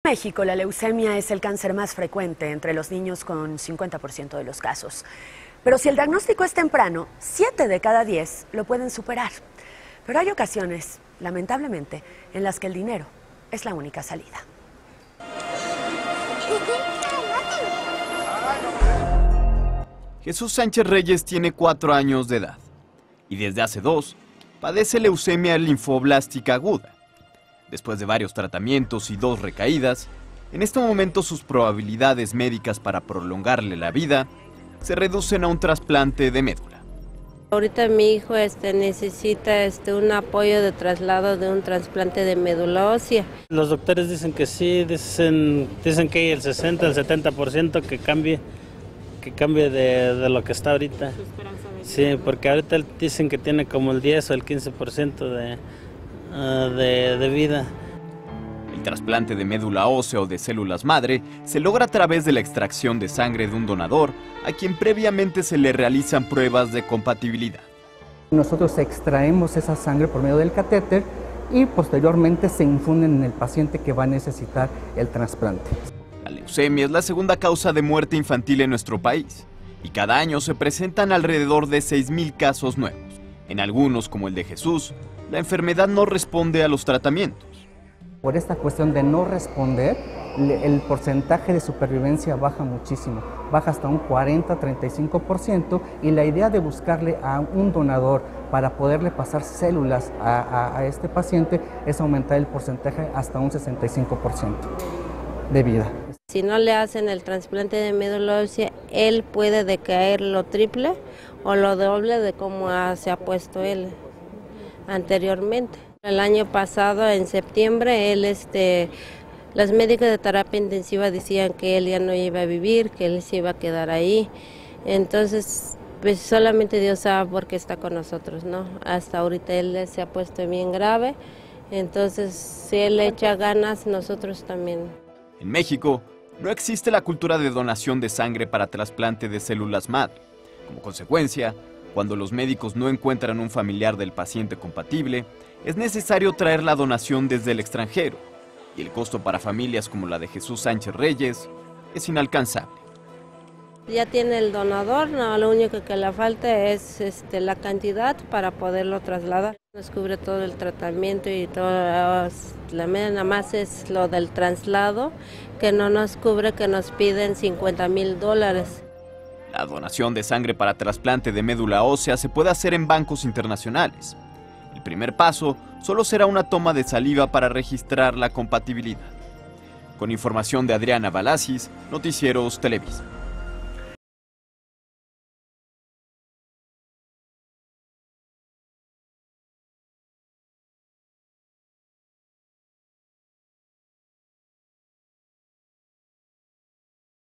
En México, la leucemia es el cáncer más frecuente entre los niños con 50% de los casos. Pero si el diagnóstico es temprano, 7 de cada 10 lo pueden superar. Pero hay ocasiones, lamentablemente, en las que el dinero es la única salida. Jesús Sánchez Reyes tiene 4 años de edad y desde hace 2 padece leucemia linfoblástica aguda. Después de varios tratamientos y 2 recaídas, en este momento sus probabilidades médicas para prolongarle la vida se reducen a un trasplante de médula. Ahorita mi hijo necesita un apoyo de traslado de un trasplante de médula ósea. Los doctores dicen que sí, dicen que hay el 60, el 70% que cambie de lo que está ahorita. Sí, porque ahorita dicen que tiene como el 10 o el 15% de vida. El trasplante de médula ósea o de células madre se logra a través de la extracción de sangre de un donador a quien previamente se le realizan pruebas de compatibilidad. Nosotros extraemos esa sangre por medio del catéter y posteriormente se infunden en el paciente que va a necesitar el trasplante. La leucemia es la segunda causa de muerte infantil en nuestro país y cada año se presentan alrededor de 6,000 casos nuevos. En algunos, como el de Jesús, la enfermedad no responde a los tratamientos. Por esta cuestión de no responder, el porcentaje de supervivencia baja muchísimo, baja hasta un 40-35%, y la idea de buscarle a un donador para poderle pasar células a este paciente es aumentar el porcentaje hasta un 65% de vida. Si no le hacen el trasplante de médula ósea, él puede decaer lo triple o lo doble de cómo se ha puesto él anteriormente. El año pasado, en septiembre, los médicos de terapia intensiva decían que él ya no iba a vivir, que él se iba a quedar ahí. Entonces, pues solamente Dios sabe por qué está con nosotros, ¿no? Hasta ahorita él se ha puesto bien grave, entonces si él le echa ganas, nosotros también. En México, no existe la cultura de donación de sangre para trasplante de células madre. Como consecuencia, cuando los médicos no encuentran un familiar del paciente compatible, es necesario traer la donación desde el extranjero, y el costo para familias como la de Jesús Sánchez Reyes es inalcanzable. Ya tiene el donador, no, lo único que le falta es la cantidad para poderlo trasladar. Nos cubre todo el tratamiento y todo, nada más es lo del traslado, que no nos cubre, que nos piden $50,000. La donación de sangre para trasplante de médula ósea se puede hacer en bancos internacionales. El primer paso solo será una toma de saliva para registrar la compatibilidad. Con información de Adriana Balasis, Noticieros Televisa.